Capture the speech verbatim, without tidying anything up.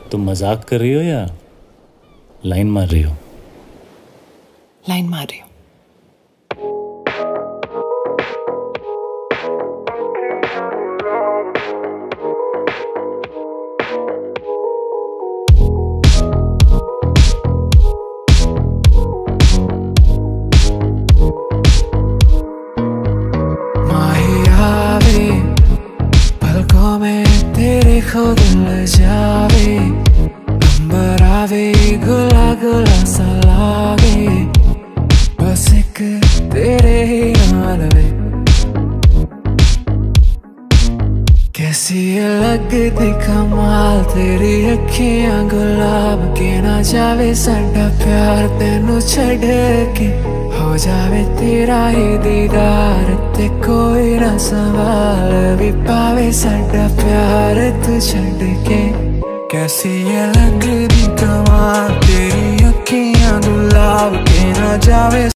तुम मजाक कर रही हो या लाइन मार रही हो? लाइन मार रही हूँ। पलकों में तेरे खुद ल जावे, नंबर आवे गुला गुला सा लागे, बस एक तेरे ही नाल वे। कैसी लगदी कमाल तेरी अखियां गुलाब के, ना जावे साडा प्यार तेनू छड़ के, हो जावे तेरा ही दीदार ते कोई ना सवाल भी पावे साडा प्यार तू छड़ के। कैसी ये लगदी कमाल तेरी अखियां गुलाब के, ना जावे